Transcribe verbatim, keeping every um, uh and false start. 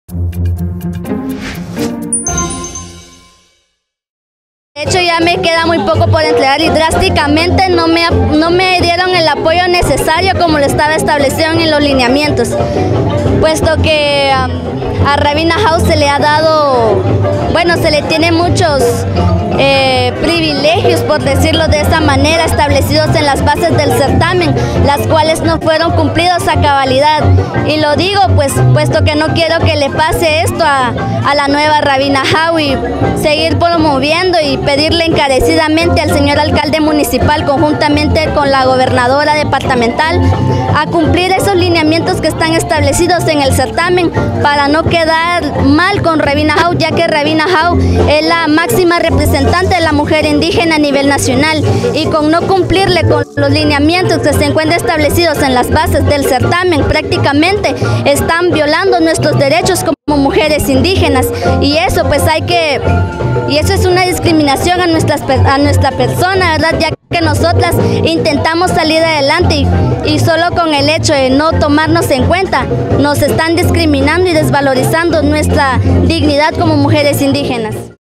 De hecho, ya me queda muy poco por entregar y drásticamente no me, no me dieron el apoyo necesario como lo estaba establecido en los lineamientos, puesto que um, a Rabina House se le ha dado, bueno, se le tiene muchos eh, privilegios, por decirlo de esta manera, establecidos en las bases del certamen, las cuales no fueron cumplidos a cabalidad. Y lo digo pues, puesto que no quiero que le pase esto a, a la nueva Rabina House, y seguir promoviendo y pedirle encarecidamente al señor alcalde municipal, conjuntamente con la gobernadora departamental, a cumplir esos lineamientos que están establecidos en el certamen para no quedar mal con Rabina House, ya que Rabina House es la máxima representante de la mujer indígena a nivel nacional, y con no cumplirle con los lineamientos que se encuentran establecidos en las bases del certamen, prácticamente están violando nuestros derechos como mujeres indígenas, y eso pues hay que, y eso es una discriminación a, nuestras, a nuestra persona, ¿verdad? Ya que nosotras intentamos salir adelante y, y solo con el hecho de no tomarnos en cuenta, nos están discriminando y desvalorizando nuestra dignidad como mujeres indígenas.